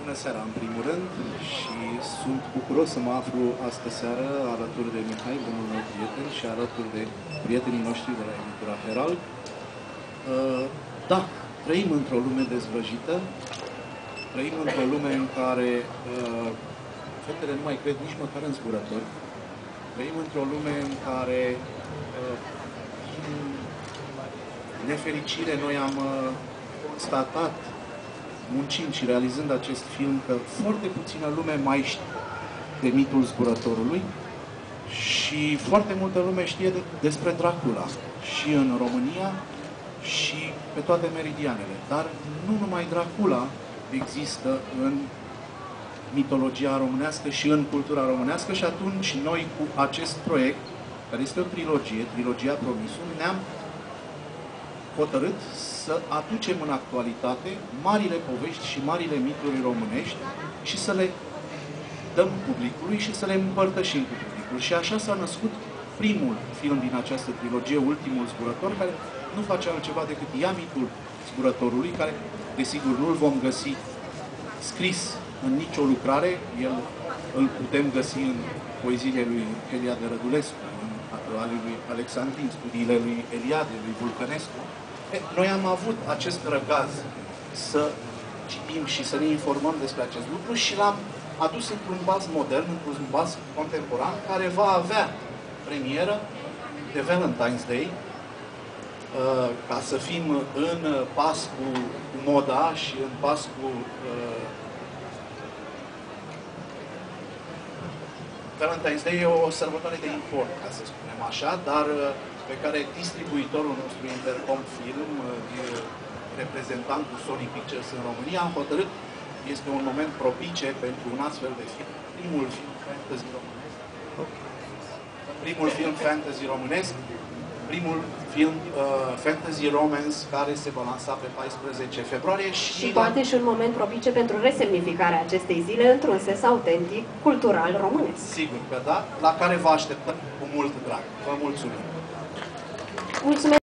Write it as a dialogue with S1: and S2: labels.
S1: Bună seara, în primul rând, și sunt bucuros să mă aflu astă seară alături de Mihai, bunul meu prieten, și alături de prietenii noștri de la editura Herald. Da, trăim într-o lume dezvăjită, trăim într-o lume în care fetele nu mai cred nici măcar în zburători, trăim într-o lume în care, în nefericire, noi am constatat, muncind și realizând acest film, că foarte puțină lume mai știe de mitul zburătorului și foarte multă lume știe despre Dracula și în România și pe toate meridianele. Dar nu numai Dracula există în mitologia românească și în cultura românească și atunci noi cu acest proiect, care este o trilogie, trilogia Promisul, ne-am hotărât să aducem în actualitate marile povești și marile mituri românești și să le dăm publicului și să le împărtășim cu publicul. Și așa s-a născut primul film din această trilogie, Ultimul Zburător, care nu face altceva decât ia mitul zburătorului, care, desigur, nu-l vom găsi scris în nicio lucrare, îl putem găsi în poeziile lui Eliade Rădulescu, ale lui Alexandrin, studiile lui Eliade, lui Vulcănescu. Noi am avut acest răgaz să citim și să ne informăm despre acest lucru și l-am adus într-un baz modern, într-un baz contemporan, care va avea premieră de Valentine's Day, ca să fim în pas cu moda și în pas cu Valentine's Day e o sărbătoare de import, ca să spunem așa, dar pe care distribuitorul nostru Intercom Film, reprezentantul Sony Pictures în România, am hotărât, este un moment propice pentru un astfel de film. Primul film fantasy românesc, primul film fantasy romance care se va lansa pe 14 februarie
S2: și poate și un moment propice pentru resemnificarea acestei zile într-un sens autentic, cultural românesc.
S1: Sigur că da, la care vă așteptăm cu mult drag. Vă mulțumim!
S2: Mulțumesc!